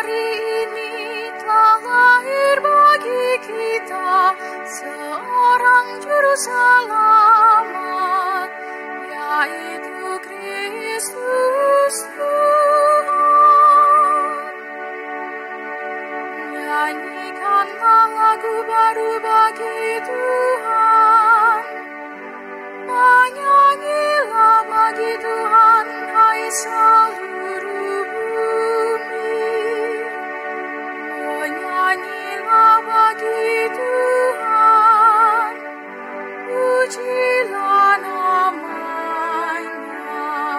Hari ini telah lahir bagi kita seorang juru selamat, yaitu Kristus Tuhan. Nyanyikanlah lagu baru bagi Tuhan. Menyanyilah bagi Tuhan, hai seluruh bumi. Menyanyilah bagi Tuhan, pujilah namanya.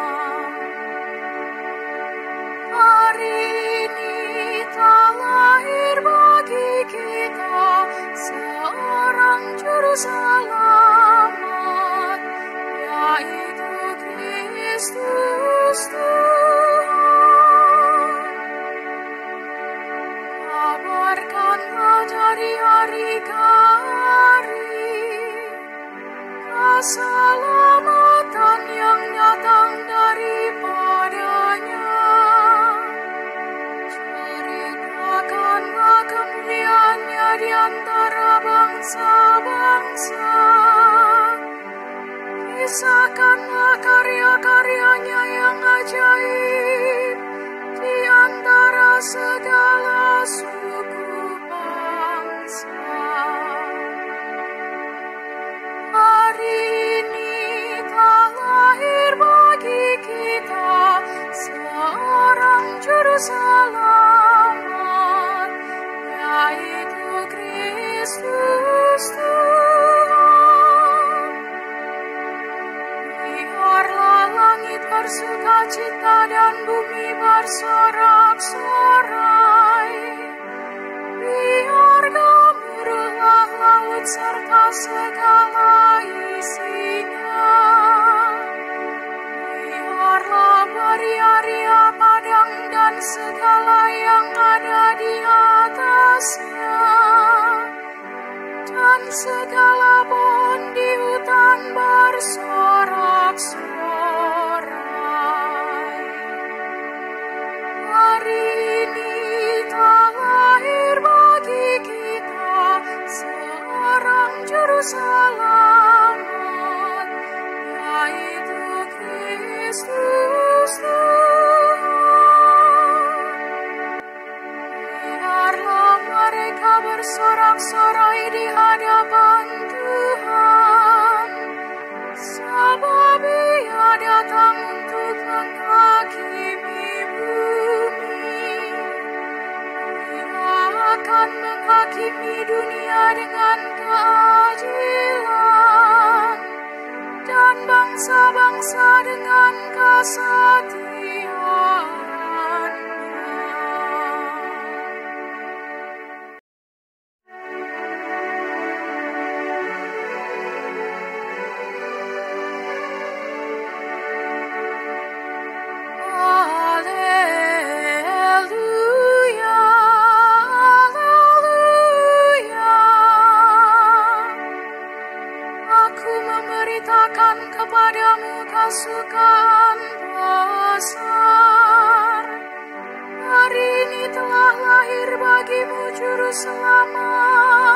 Hari ini telah lahir bagi kita seorang juru selamat, yaitu Kristus Tuhan. Kabarkanlah dari hari ke hari keselamatan yang datang daripadanya. Ceritakanlah kemuliaannya di antara bangsa-bangsa. Kisahkanlah karya-karyanya yang ajaib di antara segala suku bangsa. Hari ini telah lahir bagi kita seorang juru selamat, yaitu Kristus Tuhan. Biarlah langit bersukacita dan bumi bersorak-sorai. Biar gemuruhlah laut serta segala isinya. Biarlah beria-ria padang dan segala yang ada di atasnya, dan segala pohon di hutan bersorak-sorai. Hari ini telah lahir bagi kita seorang juru selamat, yaitu Kristus Tuhan. Biarlah mereka bersorak-sorai di hadapan Tuhan, sebab Ia datang untuk menghakimi bumi. Ia akan menghakimi dunia dengan keadilan, dan bangsa-bangsa dengan kesetiaannya. Haleluya, haleluya. Aku memberitakan kepadamu kesukaan besar. Hari ini telah lahir bagimu juru selamat,